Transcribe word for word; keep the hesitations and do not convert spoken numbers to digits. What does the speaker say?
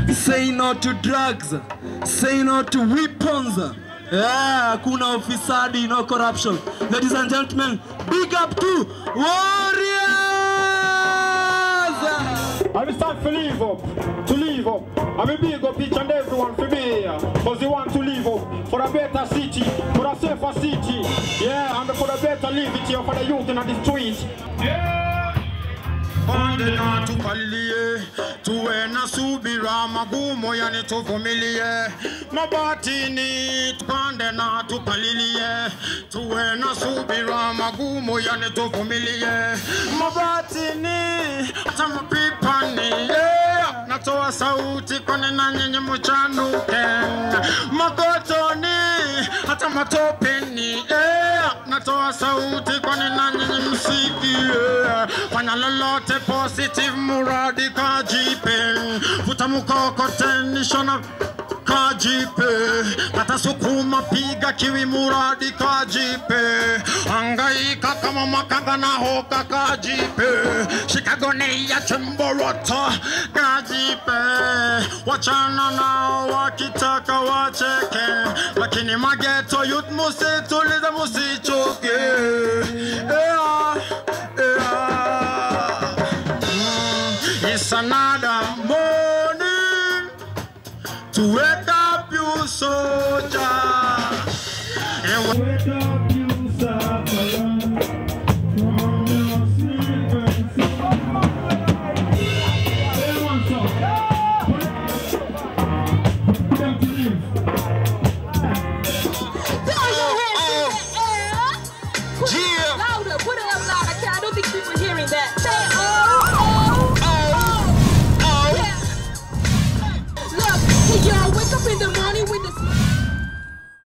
Say no to drugs. Say no to weapons. Yeah, kuna ufisadi, no corruption. Ladies and gentlemen, big up to Warriors! I will start to live up, to live up. I will big up each and everyone for me here. Because they want to live up for a better city, for a safer city. Yeah, and for a better live it here for the youth in the streets. Yeah! Pande na tukalie, tuwe na subira magumu yani tuvumilie. Mabatini pande na tukalilie, tuwe na subira magumu yani tuvumilie. Mabatini tama pipani, yeah. Natoa sauti kone na nyenye mchanuke. Magotoni hata matopeni, yeah. Natoa sauti kone na nyenye msiki, yeah. Fanya lolote positive muradi kajipe. Vuta mkokoteni shona kajipe. Hata sukuma piga kiwi muradi kajipe. Hangaika kama makanga na hoka kajipe. Shikagone ya chemborota kajipe. Wachana nao wakitaka wacheke. Lakini mageto youth musitulize musichoke. Yeah, yeah. It's another morning to wake up you soldier. And wake up you sufferer from your sleep and sleep. Everyone stop. Put them to live. Throw your hands in the air. Put it up louder. Put it up louder. I don't think people are hearing that. Say oh. Y'all wake up in the morning.